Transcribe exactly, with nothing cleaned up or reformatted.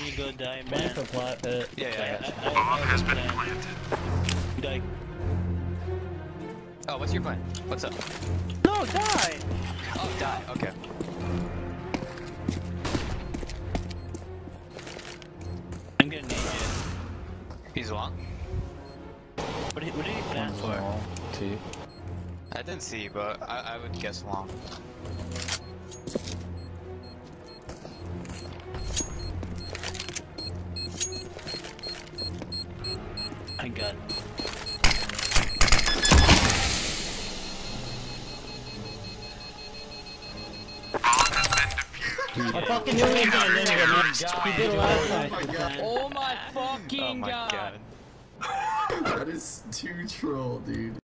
then you go die, Plan man. for plot pit. Yeah, yeah, yeah. Bomb has been planted. You die. Oh, what's your plan? What's up? No, die! Oh, die. Okay. I'm gonna need you. He's long. What did, what did he plan for? T. I didn't see, but I, I would guess long. I got. I fucking knew he was gonna ninja, man. He did it last time. Oh my god. Oh my fucking Oh my god. god. That is too troll, dude.